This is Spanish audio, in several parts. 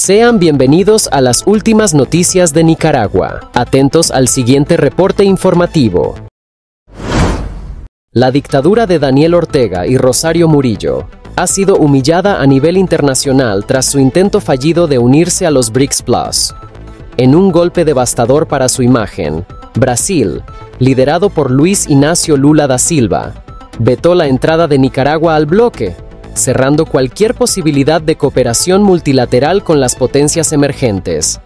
Sean bienvenidos a las últimas noticias de Nicaragua. Atentos al siguiente reporte informativo. La dictadura de Daniel Ortega y Rosario Murillo ha sido humillada a nivel internacional tras su intento fallido de unirse a los BRICS Plus. En un golpe devastador para su imagen, Brasil, liderado por Luis Inácio Lula da Silva, vetó la entrada de Nicaragua al bloque, cerrando cualquier posibilidad de cooperación multilateral con las potencias emergentes.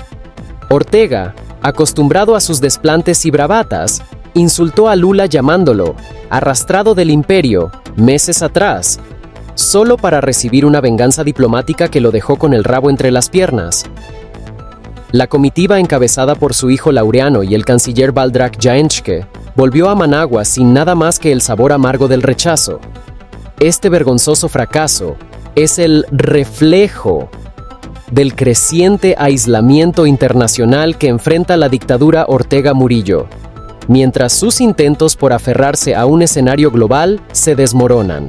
Ortega, acostumbrado a sus desplantes y bravatas, insultó a Lula llamándolo arrastrado del imperio meses atrás, solo para recibir una venganza diplomática que lo dejó con el rabo entre las piernas. La comitiva encabezada por su hijo Laureano y el canciller Baldrak Jaenschke volvió a Managua sin nada más que el sabor amargo del rechazo. Este vergonzoso fracaso es el reflejo del creciente aislamiento internacional que enfrenta la dictadura Ortega Murillo, mientras sus intentos por aferrarse a un escenario global se desmoronan.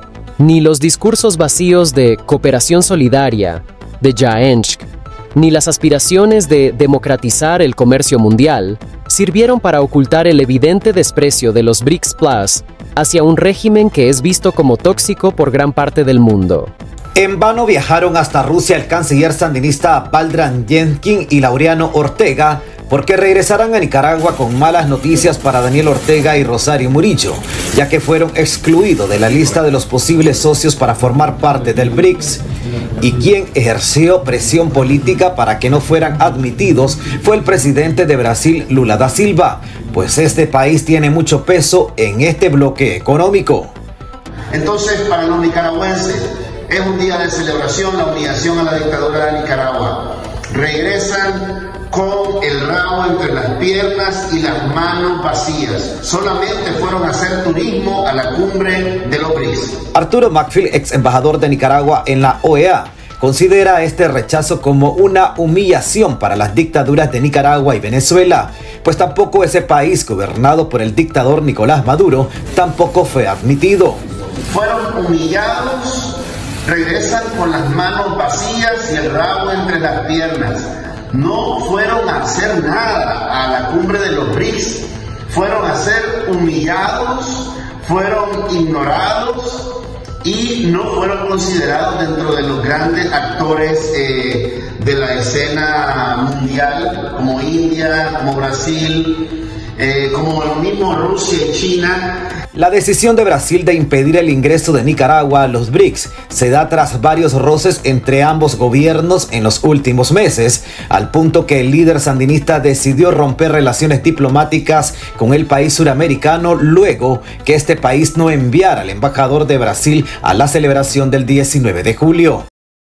Ni los discursos vacíos de cooperación solidaria de Jaenschke, ni las aspiraciones de democratizar el comercio mundial sirvieron para ocultar el evidente desprecio de los BRICS Plus hacia un régimen que es visto como tóxico por gran parte del mundo. En vano viajaron hasta Rusia el canciller sandinista Baldrak Jaenschke y Laureano Ortega, porque regresarán a Nicaragua con malas noticias para Daniel Ortega y Rosario Murillo, ya que fueron excluidos de la lista de los posibles socios para formar parte del BRICS. Y quien ejerció presión política para que no fueran admitidos fue el presidente de Brasil, Lula da Silva, pues este país tiene mucho peso en este bloque económico. Entonces, para los nicaragüenses, es un día de celebración la humillación a la dictadura de Nicaragua. Regresan con el rabo entre las piernas y las manos vacías. Solamente fueron a hacer turismo a la cumbre de los BRICS. Arturo Macfield, ex embajador de Nicaragua en la OEA, considera este rechazo como una humillación para las dictaduras de Nicaragua y Venezuela, pues tampoco ese país gobernado por el dictador Nicolás Maduro tampoco fue admitido. Fueron humillados, regresan con las manos vacías y el rabo entre las piernas. No fueron a hacer nada a la cumbre de los BRICS, fueron a ser humillados, fueron ignorados y no fueron considerados dentro de los grandes actores de la escena mundial, como India, como Brasil, como lo mismo Rusia y China. La decisión de Brasil de impedir el ingreso de Nicaragua a los BRICS se da tras varios roces entre ambos gobiernos en los últimos meses, al punto que el líder sandinista decidió romper relaciones diplomáticas con el país suramericano luego que este país no enviara al embajador de Brasil a la celebración del 19 de julio.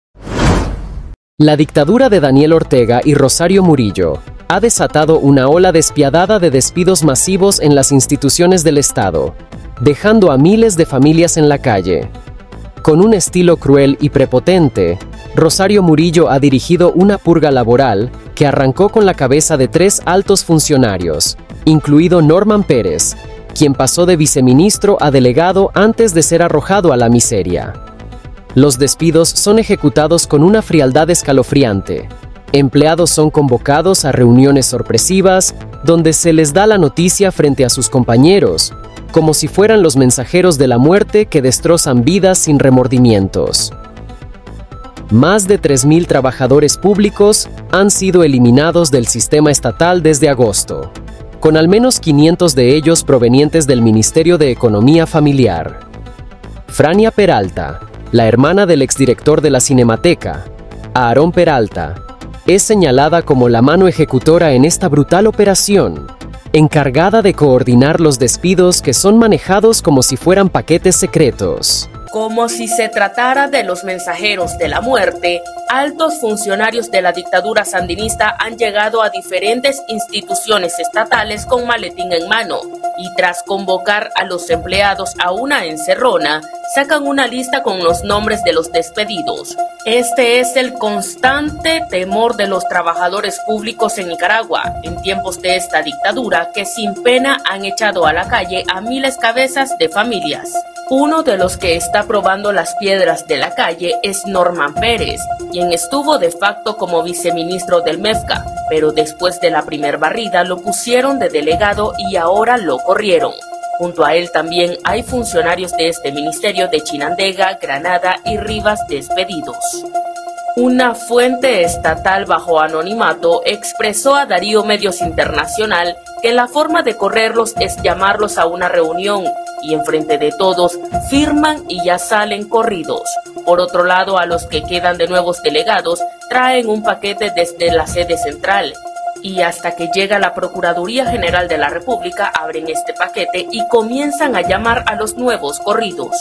La dictadura de Daniel Ortega y Rosario Murillo ha desatado una ola despiadada de despidos masivos en las instituciones del Estado, dejando a miles de familias en la calle. Con un estilo cruel y prepotente, Rosario Murillo ha dirigido una purga laboral que arrancó con la cabeza de 3 altos funcionarios, incluido Norman Pérez, quien pasó de viceministro a delegado antes de ser arrojado a la miseria. Los despidos son ejecutados con una frialdad escalofriante. Empleados son convocados a reuniones sorpresivas, donde se les da la noticia frente a sus compañeros, como si fueran los mensajeros de la muerte que destrozan vidas sin remordimientos. Más de 3.000 trabajadores públicos han sido eliminados del sistema estatal desde agosto, con al menos 500 de ellos provenientes del Ministerio de Economía Familiar. Frania Peralta, la hermana del exdirector de la Cinemateca, Aarón Peralta, es señalada como la mano ejecutora en esta brutal operación, encargada de coordinar los despidos que son manejados como si fueran paquetes secretos. Como si se tratara de los mensajeros de la muerte, altos funcionarios de la dictadura sandinista han llegado a diferentes instituciones estatales con maletín en mano y tras convocar a los empleados a una encerrona, sacan una lista con los nombres de los despedidos. Este es el constante temor de los trabajadores públicos en Nicaragua en tiempos de esta dictadura que sin pena han echado a la calle a miles cabezas de familias. Uno de los que está probando las piedras de la calle es Norman Pérez, quien estuvo de facto como viceministro del MEFCA, pero después de la primer barrida lo pusieron de delegado y ahora lo corrieron. Junto a él también hay funcionarios de este ministerio de Chinandega, Granada y Rivas despedidos. Una fuente estatal bajo anonimato expresó a Darío Medios Internacional que la forma de correrlos es llamarlos a una reunión y enfrente de todos firman y ya salen corridos. Por otro lado, a los que quedan de nuevos delegados traen un paquete desde la sede central y hasta que llega la Procuraduría General de la República abren este paquete y comienzan a llamar a los nuevos corridos.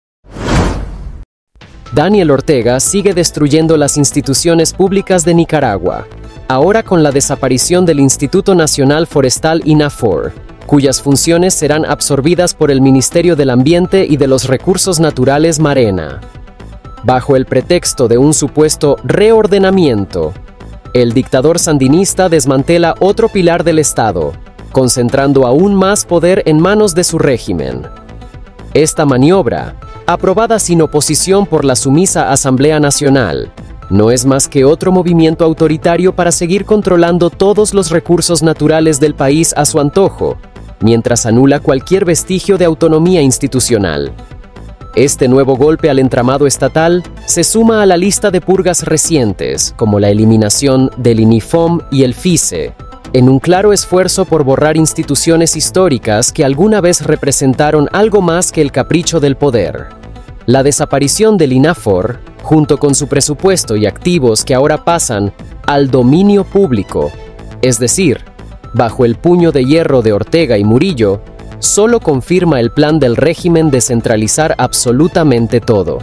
Daniel Ortega sigue destruyendo las instituciones públicas de Nicaragua, ahora con la desaparición del Instituto Nacional Forestal INAFOR, cuyas funciones serán absorbidas por el Ministerio del Ambiente y de los Recursos Naturales Marena. Bajo el pretexto de un supuesto reordenamiento, el dictador sandinista desmantela otro pilar del Estado, concentrando aún más poder en manos de su régimen. Esta maniobra, aprobada sin oposición por la sumisa Asamblea Nacional, no es más que otro movimiento autoritario para seguir controlando todos los recursos naturales del país a su antojo, mientras anula cualquier vestigio de autonomía institucional. Este nuevo golpe al entramado estatal se suma a la lista de purgas recientes, como la eliminación del INIFOM y el FICE, en un claro esfuerzo por borrar instituciones históricas que alguna vez representaron algo más que el capricho del poder. La desaparición del INAFOR, junto con su presupuesto y activos que ahora pasan al dominio público, es decir, bajo el puño de hierro de Ortega y Murillo, solo confirma el plan del régimen de centralizar absolutamente todo.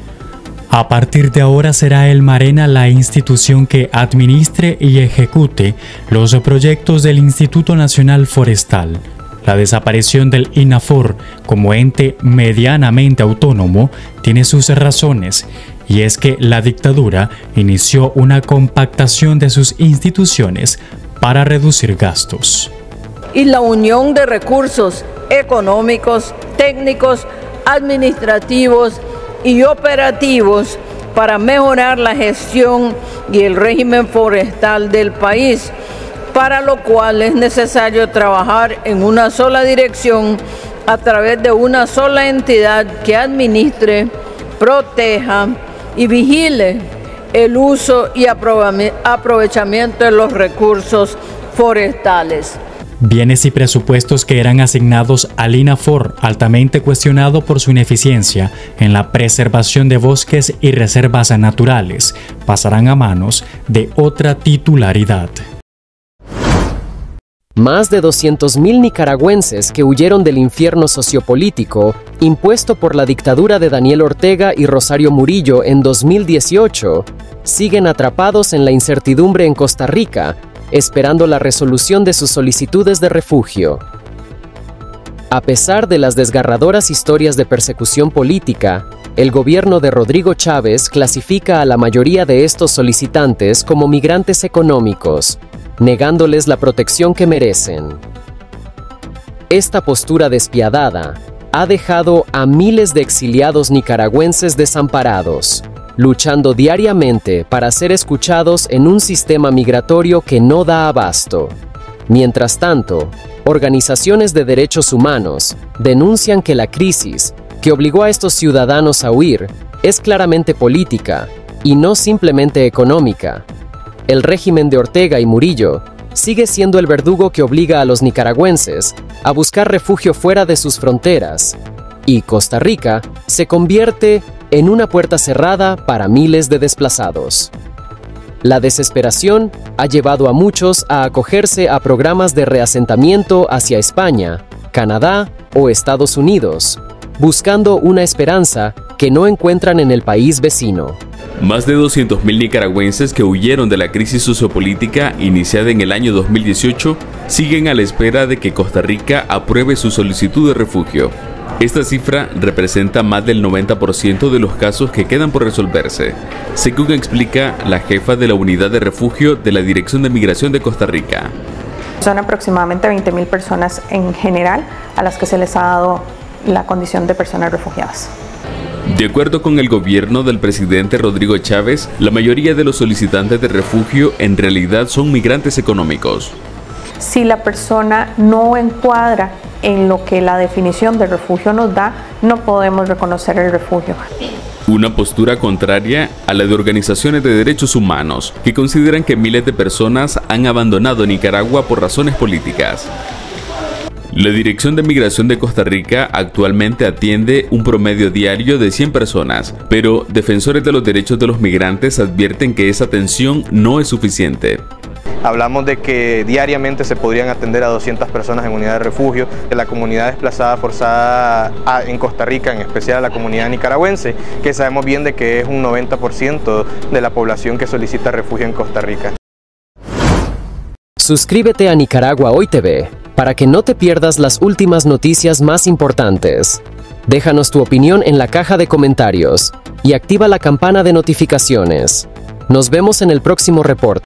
A partir de ahora será el Marena la institución que administre y ejecute los proyectos del Instituto Nacional Forestal. La desaparición del INAFOR como ente medianamente autónomo tiene sus razones, y es que la dictadura inició una compactación de sus instituciones para reducir gastos. Y la unión de recursos económicos, técnicos, administrativos y operativos para mejorar la gestión y el régimen forestal del país, para lo cual es necesario trabajar en una sola dirección a través de una sola entidad que administre, proteja y vigile el uso y aprovechamiento de los recursos forestales. Bienes y presupuestos que eran asignados al INAFOR, altamente cuestionado por su ineficiencia en la preservación de bosques y reservas naturales, pasarán a manos de otra titularidad. Más de 200.000 nicaragüenses que huyeron del infierno sociopolítico impuesto por la dictadura de Daniel Ortega y Rosario Murillo en 2018 siguen atrapados en la incertidumbre en Costa Rica, esperando la resolución de sus solicitudes de refugio. A pesar de las desgarradoras historias de persecución política, el gobierno de Rodrigo Chávez clasifica a la mayoría de estos solicitantes como migrantes económicos, negándoles la protección que merecen. Esta postura despiadada ha dejado a miles de exiliados nicaragüenses desamparados, luchando diariamente para ser escuchados en un sistema migratorio que no da abasto. Mientras tanto, organizaciones de derechos humanos denuncian que la crisis que obligó a estos ciudadanos a huir es claramente política y no simplemente económica. El régimen de Ortega y Murillo sigue siendo el verdugo que obliga a los nicaragüenses a buscar refugio fuera de sus fronteras, y Costa Rica se convierte en una puerta cerrada para miles de desplazados. La desesperación ha llevado a muchos a acogerse a programas de reasentamiento hacia España, Canadá o Estados Unidos, buscando una esperanza que no encuentran en el país vecino. Más de 200.000 nicaragüenses que huyeron de la crisis sociopolítica iniciada en el año 2018 siguen a la espera de que Costa Rica apruebe su solicitud de refugio. Esta cifra representa más del 90% de los casos que quedan por resolverse, según explica la jefa de la unidad de refugio de la Dirección de Migración de Costa Rica. Son aproximadamente 20.000 personas en general a las que se les ha dado la condición de personas refugiadas. De acuerdo con el gobierno del presidente Rodrigo Chávez, la mayoría de los solicitantes de refugio en realidad son migrantes económicos. Si la persona no encuadra en lo que la definición de refugio nos da, no podemos reconocer el refugio. Una postura contraria a la de organizaciones de derechos humanos, que consideran que miles de personas han abandonado Nicaragua por razones políticas. La Dirección de Migración de Costa Rica actualmente atiende un promedio diario de 100 personas, pero defensores de los derechos de los migrantes advierten que esa atención no es suficiente. Hablamos de que diariamente se podrían atender a 200 personas en unidades de refugio, de la comunidad desplazada forzada en Costa Rica, en especial a la comunidad nicaragüense, que sabemos bien de que es un 90% de la población que solicita refugio en Costa Rica. Suscríbete a Nicaragua Hoy TV para que no te pierdas las últimas noticias más importantes. Déjanos tu opinión en la caja de comentarios y activa la campana de notificaciones. Nos vemos en el próximo reporte.